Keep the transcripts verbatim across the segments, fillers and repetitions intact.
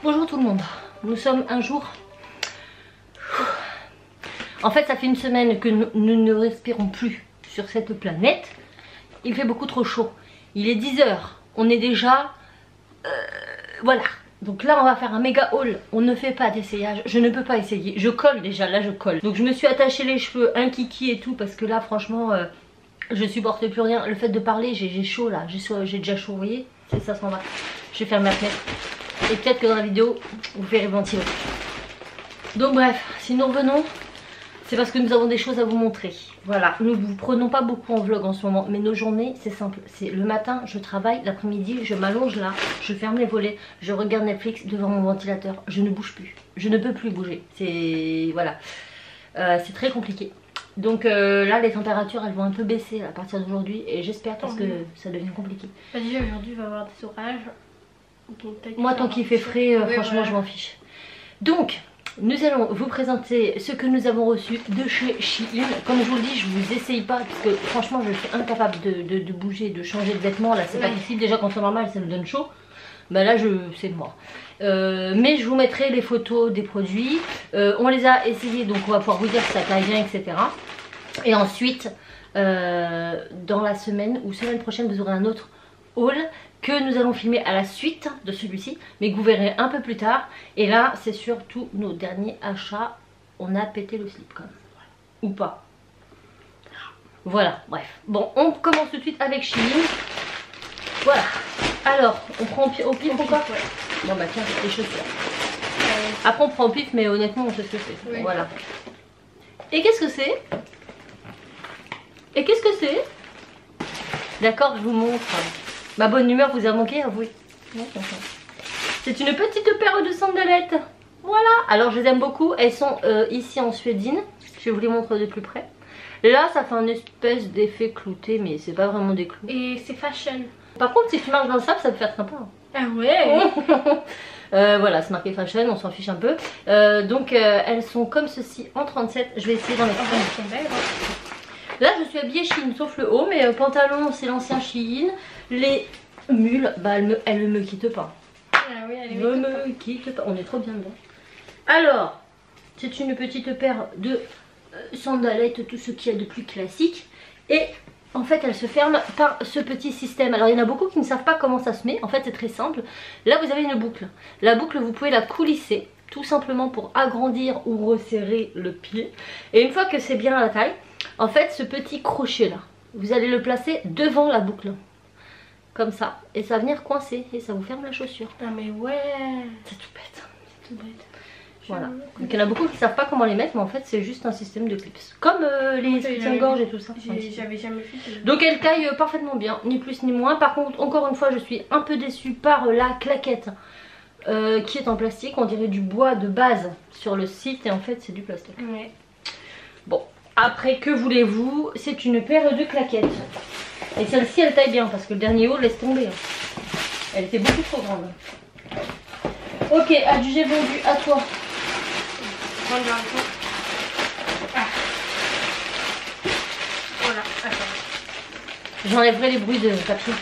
Bonjour tout le monde, nous sommes un jour... En fait ça fait une semaine que nous, nous ne respirons plus sur cette planète. Il fait beaucoup trop chaud. Il est dix heures, on est déjà... Euh, voilà. Donc là on va faire un méga haul. On ne fait pas d'essayage, je ne peux pas essayer. Je colle déjà, là je colle. Donc je me suis attaché les cheveux, un kiki et tout. Parce que là franchement euh, je supporte plus rien. Le fait de parler, j'ai chaud là, j'ai déjà chaud, vous voyez. C'est ça, ça va. Je vais fermer la fenêtre. Et peut-être que dans la vidéo vous verrez ventiler. Donc bref, si nous revenons, c'est parce que nous avons des choses à vous montrer. Voilà, nous vous prenons pas beaucoup en vlog en ce moment, mais nos journées c'est simple. C'est le matin je travaille, l'après-midi je m'allonge là, je ferme les volets, je regarde Netflix devant mon ventilateur, je ne bouge plus, je ne peux plus bouger. C'est voilà, euh, c'est très compliqué. Donc euh, là les températures elles vont un peu baisser à partir d'aujourd'hui et j'espère parce que ça devient compliqué. Bah déjà aujourd'hui il va y avoir des orages. Moi tant qu'il fait frais, euh, oui, franchement voilà. je m'en fiche. Donc nous allons vous présenter ce que nous avons reçu de chez Shein. Comme je vous le dis, je vous essaye pas parce que franchement je suis incapable de, de, de bouger, de changer de vêtements. Là c'est ouais. pas possible, déjà quand c'est normal ça me donne chaud. Bah là je c'est mort. Euh, mais je vous mettrai les photos des produits. Euh, on les a essayés donc on va pouvoir vous dire que ça taille bien, et cetera. Et ensuite euh, dans la semaine ou semaine prochaine vous aurez un autre haul que nous allons filmer à la suite de celui-ci, mais que vous verrez un peu plus tard. Et là c'est surtout nos derniers achats. On a pété le slip quand même, ou pas. Voilà, bref. Bon, on commence tout de suite avec Shein. Voilà. Alors, on prend au pif, au pif ou quoi? Ouais. Bon bah tiens, les chaussures. Euh... Après on prend au pif, mais honnêtement on sait ce que c'est. Oui. Voilà. Et qu'est-ce que c'est? Et qu'est-ce que c'est? D'accord, je vous montre. Ma bonne humeur vous a manqué, avouez. C'est une petite paire de sandalettes. Voilà. Alors je les aime beaucoup. Elles sont euh, ici en suédine. Je vais vous les montrer de plus près. Là ça fait un espèce d'effet clouté, mais c'est pas vraiment des clous. Et c'est fashion. Par contre si tu marches dans le sable ça peut faire sympa. Ah ouais. euh, Voilà, c'est marqué fashion, on s'en fiche un peu. Euh, donc euh, elles sont comme ceci en trente-sept. Je vais essayer d'en les prendre. Elles sont belles. Là je suis habillée Shein sauf le haut, mais euh, pantalon c'est l'ancien Shein. Les mules, bah elles, me, elles ne me quittent pas. Ah oui, elle ne me pas. quitte pas. On est trop bien dedans. Alors, c'est une petite paire de euh, sandalettes, tout ce qu'il y a de plus classique. Et en fait elle se ferme par ce petit système. Alors il y en a beaucoup qui ne savent pas comment ça se met. En fait c'est très simple. Là vous avez une boucle. La boucle vous pouvez la coulisser. Tout simplement pour agrandir ou resserrer le pied. Et une fois que c'est bien à la taille, en fait ce petit crochet là, vous allez le placer devant la boucle. Comme ça. Et ça va venir coincer. Et ça vous ferme la chaussure. Ah mais ouais. C'est tout bête. C'est tout bête. Voilà. Donc il y en a beaucoup qui ne savent pas comment les mettre. Mais en fait c'est juste un système de clips. Comme euh, les soutiens-gorge et tout ça. J'avais jamais fait. Donc elle taille euh, parfaitement bien. Ni plus ni moins. Par contre encore une fois je suis un peu déçue par euh, la claquette. Euh, qui est en plastique. On dirait du bois de base sur le site. Et en fait c'est du plastique. Ouais. Bon. Après que voulez-vous. C'est une paire de claquettes. Et celle-ci elle taille bien parce que le dernier haut laisse tomber. Elle était beaucoup trop grande. Ok, adjugé vendu, à toi. Ah. Voilà, attends. J'enlèverai les bruits de papier.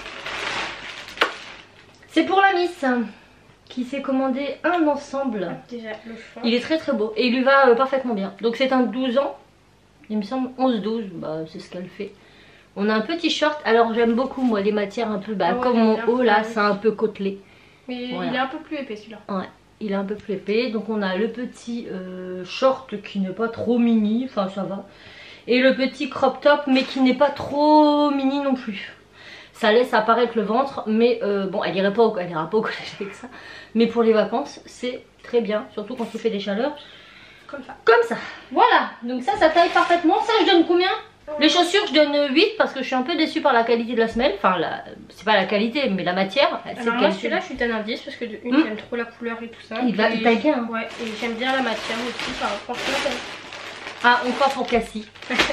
C'est pour la Miss qui s'est commandé un ensemble. Ah, déjà, le choix. Il est très très beau et il lui va euh, parfaitement bien. Donc c'est un douze ans. Il me semble onze douze, bah, c'est ce qu'elle fait. On a un petit short, alors j'aime beaucoup moi les matières un peu, bah, ah ouais, comme mon haut là, c'est un peu côtelé. Mais voilà. Il est un peu plus épais celui-là. Ouais, il est un peu plus épais. Donc on a le petit euh, short qui n'est pas trop mini, enfin ça va. Et le petit crop top mais qui n'est pas trop mini non plus. Ça laisse apparaître le ventre, mais euh, bon elle ira pas au, elle ira pas au collège avec ça. Mais pour les vacances c'est très bien, surtout quand il fait des chaleurs. Comme ça. Comme ça, voilà. Donc ça, ça taille parfaitement. Ça je donne combien? Les chaussures je donne huit parce que je suis un peu déçue par la qualité de la semelle. Enfin la... c'est pas la qualité mais la matière. Alors moi celui-là je suis donne un dix parce que de une mmh. j'aime trop la couleur et tout ça. Il, va, il taille bien hein. Ouais, et j'aime bien la matière aussi. Enfin, franchement ah on croit pour Cassie.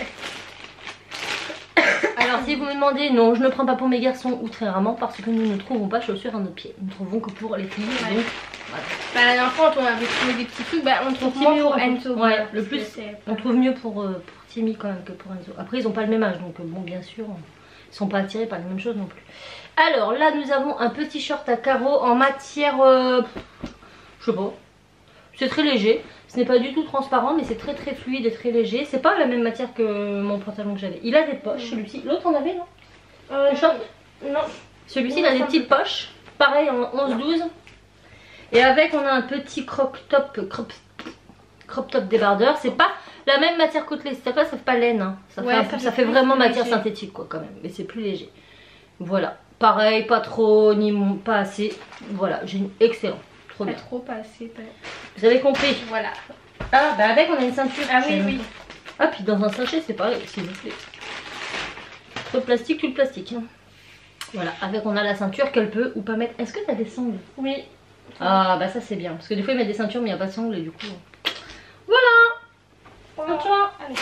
Alors si vous me demandez, non je ne prends pas pour mes garçons ou très rarement parce que nous ne trouvons pas chaussures à nos pieds. Nous ne trouvons que pour les filles. Ouais. Donc, voilà. Bah la dernière fois on avait trouvé des petits trucs, bah on trouve moins pour Enzo. Ouais, le plus on trouve mieux pour, euh, pour Timmy quand même que pour Enzo. Après ils n'ont pas le même âge donc bon bien sûr ils sont pas attirés par les mêmes choses non plus. Alors là nous avons un petit short à carreaux en matière euh, Je sais pas. C'est très léger. Ce n'est pas du tout transparent, mais c'est très très fluide et très léger. C'est pas la même matière que mon pantalon que j'avais. Il a des poches, celui-ci. L'autre en avait, non euh, Le short Non. Celui-ci, il a des petites poches. Pareil en onze douze. Et avec, on a un petit crop top, crop, crop top débardeur. C'est pas la même matière côtelée. C'est pas, ça fait pas laine. Hein. Ça, ouais, fait, ça, peu, fait ça fait vraiment matière léger. synthétique, quoi, quand même. Mais c'est plus léger. Voilà. Pareil, pas trop, ni pas assez. Voilà, j'ai excellent. Trop pas bien. trop, pas assez. Pas... Vous avez compris. Voilà. Ah, bah avec, on a une ceinture. Ah oui, oui. Ah, puis dans un sachet, c'est pareil, s'il vous plaît. Tout le plastique, tout le plastique. Hein. Voilà, avec, on a la ceinture qu'elle peut ou pas mettre. Est-ce que tu as des sangles? Oui. Ah, bah ça, c'est bien. Parce que des fois, ils mettent des ceintures, mais il n'y a pas de sangles, et du coup. Voilà. Ceinture. Allez.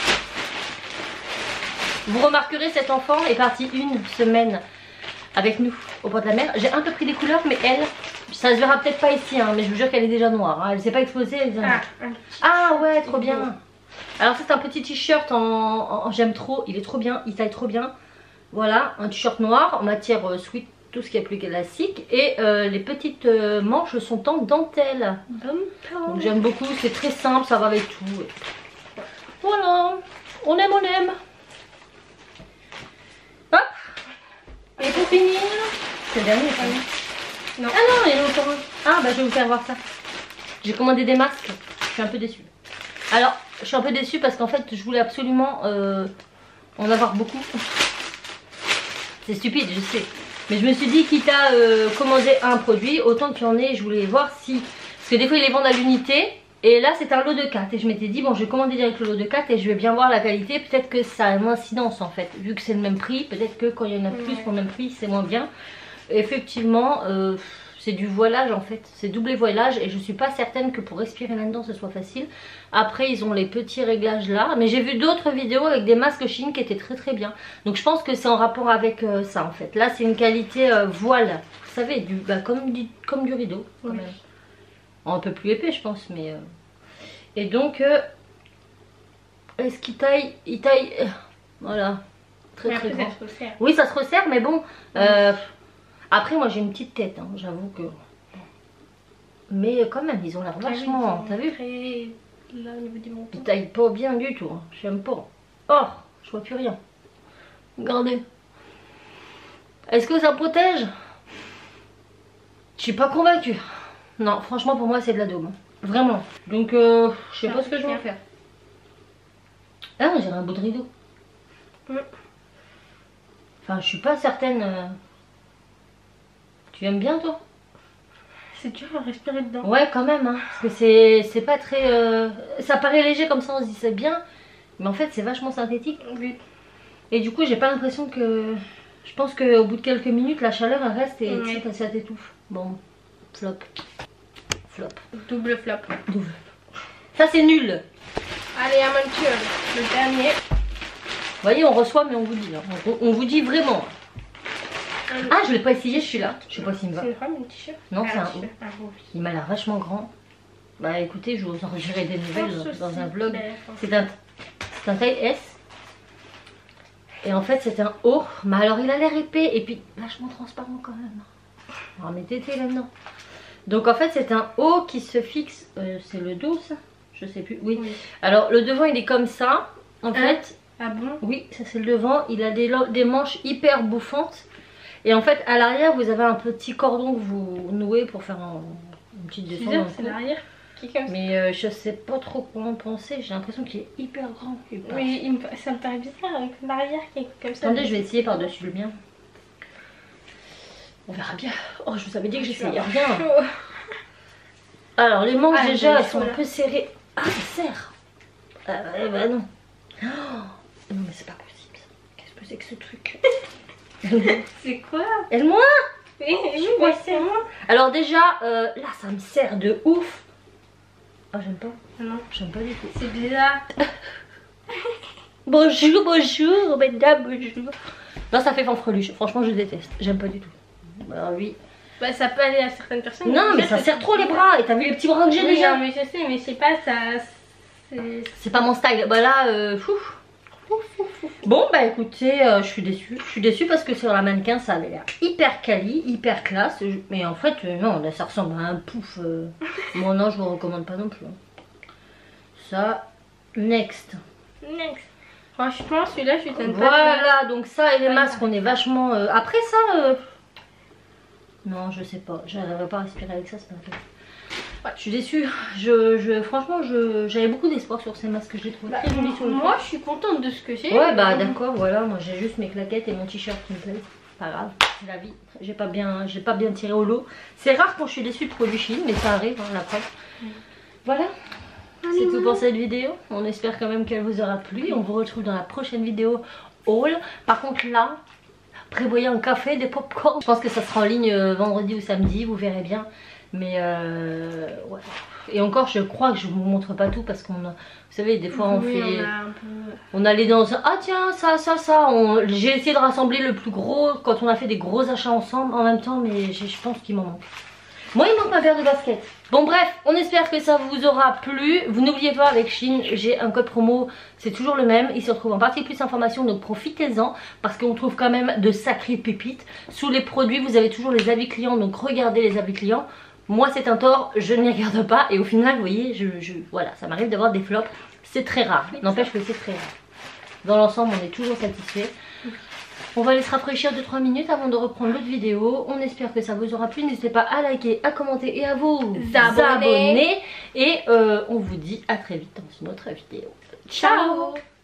Vous remarquerez, cet enfant est parti une semaine avec nous au bord de la mer. J'ai un peu pris des couleurs, mais elle, ça se verra peut-être pas ici, hein, mais je vous jure qu'elle est déjà noire. Hein. Elle s'est pas exposée. Elle est Ah, ah ouais, trop bien. Alors c'est un petit t-shirt en, en, en j'aime trop, il est trop bien, il taille trop bien. Voilà, un t-shirt noir en matière euh, sweat, tout ce qui est plus classique. Et euh, les petites euh, manches sont en dentelle. Donc j'aime beaucoup, c'est très simple, ça va avec tout. Voilà, on aime, on aime. Hop. Et pour finir, c'est le dernier. Ça. Non. Ah non, il y en a encore un. Ah bah je vais vous faire voir ça. J'ai commandé des masques, je suis un peu déçue. Alors, je suis un peu déçue parce qu'en fait, je voulais absolument euh, en avoir beaucoup. C'est stupide, je sais. Mais je me suis dit, quitte à euh, commander un produit, autant qu'il y en ait, je voulais voir si... Parce que des fois, ils les vendent à l'unité. Et là, c'est un lot de quatre. Et je m'étais dit, bon, je vais commander direct le lot de quatre et je vais bien voir la qualité. Peut-être que ça a une incidence en fait. Vu que c'est le même prix, peut-être que quand il y en a plus pour le même prix, c'est moins bien. Effectivement, euh, c'est du voilage en fait. C'est doublé voilage et je suis pas certaine que pour respirer là-dedans, ce soit facile. Après, ils ont les petits réglages là. Mais j'ai vu d'autres vidéos avec des masques Shein qui étaient très très bien. Donc je pense que c'est en rapport avec euh, ça en fait. Là, c'est une qualité euh, voile. Vous savez, du, bah, comme, du, comme du rideau quand oui. même. Un peu plus épais je pense, mais... Euh... Et donc, euh... est-ce qu'il taille? Il taille... Euh... Voilà. Très très grand. Ça se resserre. Oui, ça se resserre, mais bon... Euh... Après, moi j'ai une petite tête, hein, j'avoue que... Mais quand même, ils ont l'air vachement... Ah oui, t'as vu très... Là, au niveau du menton. Ils taillent pas bien du tout, hein. J'aime pas. Oh, je vois plus rien. Regardez. Est-ce que ça protège? Je suis pas convaincue. Non, franchement, pour moi, c'est de la daube. Vraiment. Donc, euh, je sais pas ce que je vais en faire. Ah, j'ai un bout de rideau. Mm. Enfin, je suis pas certaine. Euh... Tu aimes bien, toi? C'est dur à respirer dedans. Ouais, quand même. Hein, parce que c'est pas très... Euh... Ça paraît léger comme ça, on se dit c'est bien. Mais en fait, c'est vachement synthétique. Oui. Et du coup, j'ai pas l'impression que... Je pense qu'au bout de quelques minutes, la chaleur, elle reste et ouais. ça t'étouffe. Bon, flop. Flop. Double flop. Double. Ça c'est nul. Allez, aventure, le dernier. Vous voyez, on reçoit mais on vous dit. Hein. On, on vous dit vraiment. Hum. Ah, je l'ai pas essayé celui-là. Je sais pas s'il me va. C'est une femme, un t-shirt? Non, c'est un haut. Ah, oui. Il m'a l'air vachement grand. Bah écoutez, je vous en dirai des nouvelles oh, dans un vlog. C'est un, un taille S. Et en fait, c'est un haut. Mais alors, il a l'air épais et puis vachement transparent quand même. Alors, mettez là-dedans. Donc en fait c'est un haut qui se fixe, euh, c'est le dos ça? Je sais plus, oui. oui. Alors le devant il est comme ça, en hein? fait. Ah bon? Oui, ça c'est le devant, il a des, des manches hyper bouffantes. Et en fait à l'arrière vous avez un petit cordon que vous nouez pour faire un, une petite descente. C'est l'arrière qui est comme ça. Mais euh, je sais pas trop comment penser, j'ai l'impression qu'il est hyper grand. Hyper. Oui, il me, ça me paraît bizarre avec l'arrière qui est comme ça. Attendez, je vais essayer par-dessus le mien. On verra bien. Oh, je vous avais dit que j'essayais rien. Alors, les manches ah, déjà, elles sont un peu serrées. Ah, ça serre. Ah, ouais, bah non. Oh, non, mais c'est pas possible. Qu'est-ce que c'est que ce truc? C'est quoi? Elle-moi? Oui, je vois c'est moi. Alors, déjà, euh, là, ça me serre de ouf. Ah, j'aime pas. Non, j'aime pas du tout. C'est bizarre. Bonjour, bonjour, mesdames, bonjour. Non, ça fait fanfreluche. Franchement, je déteste. J'aime pas du tout. Bah oui. Bah ça peut aller à certaines personnes. Non mais ça serre trop les bras. Et t'as vu les petits bras que j'ai oui, déjà? Non mais je sais, mais je sais pas, ça... C'est pas mon style. Bah là, euh, fou. Bon bah écoutez, euh, je suis déçue. Je suis déçue parce que sur la mannequin ça avait l'air hyper quali, hyper classe. Mais en fait euh, non, là ça ressemble à un pouf. Euh... Bon non, je vous recommande pas non plus. Ça, next. Next. Franchement celui-là je suis tellement. Voilà, donc ça et les masques on est vachement... Euh... Après ça... Euh... Non je sais pas, j'arriverai pas à respirer avec ça, c'est pas vrai. Ouais, je suis déçue. Je, je, franchement, j'avais beaucoup d'espoir sur ces masques que j'ai trouvé bah, très jolis sur le Moi, je suis contente de ce que j'ai. Ouais, bah d'accord, voilà. Moi, j'ai juste mes claquettes et mon t-shirt qui me plaisent. Pas grave, c'est la vie. J'ai pas bien, j'ai pas bien tiré au lot. C'est rare quand je suis déçue de produits Shein, mais ça arrive, hein, la preuve. Mm. Voilà. C'est tout pour cette vidéo. On espère quand même qu'elle vous aura plu. On vous retrouve dans la prochaine vidéo haul. Par contre, là, prévoyez un café, des pop-corn. Je pense que ça sera en ligne vendredi ou samedi, vous verrez bien. Mais euh, ouais. Et encore je crois que je vous montre pas tout parce qu'on a, vous savez des fois on oui, fait, on a, un peu... on a les dans ah tiens ça ça ça, j'ai essayé de rassembler le plus gros quand on a fait des gros achats ensemble en même temps, mais je pense qu'il m'en manque. Moi il manque ma paire de basket. Bon bref, on espère que ça vous aura plu. Vous n'oubliez pas, avec Shein j'ai un code promo, c'est toujours le même. Il se retrouve en partie plus information, donc profitez-en parce qu'on trouve quand même de sacrées pépites. Sous les produits vous avez toujours les avis clients, donc regardez les avis clients. Moi c'est un tort, je ne les regarde pas et au final vous voyez, je, je, voilà, ça m'arrive d'avoir des flops, c'est très rare, n'empêche que c'est très rare. Dans l'ensemble on est toujours satisfait. On va aller se rafraîchir deux trois minutes avant de reprendre l'autre vidéo. On espère que ça vous aura plu, n'hésitez pas à liker, à commenter et à vous abonner, abonner. Et euh, on vous dit à très vite dans une autre vidéo. Ciao.